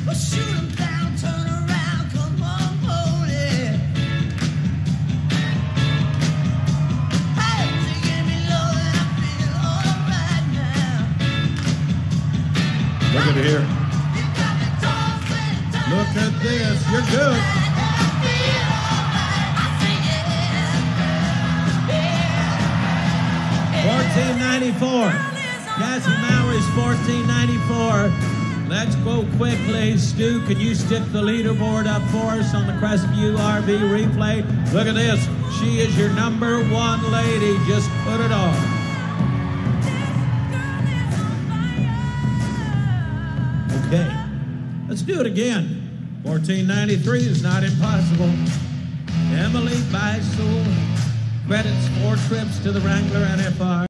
Well, shoot 'em down, turn around, come on, hold it. Hey, you give me love and I feel alright now. Look at here. You got me tossing, Look at this. You're good. I feel alright. I sing it. $14.94. Kassie Mowry's $14.94. Let's go quickly. Stu, can you stick the leaderboard up for us on the Crestview RV replay? Look at this. She is your number one lady. Just put it on. Okay. Let's do it again. $14.93 is not impossible. Emily Beisel credits 4 trips to the Wrangler NFR.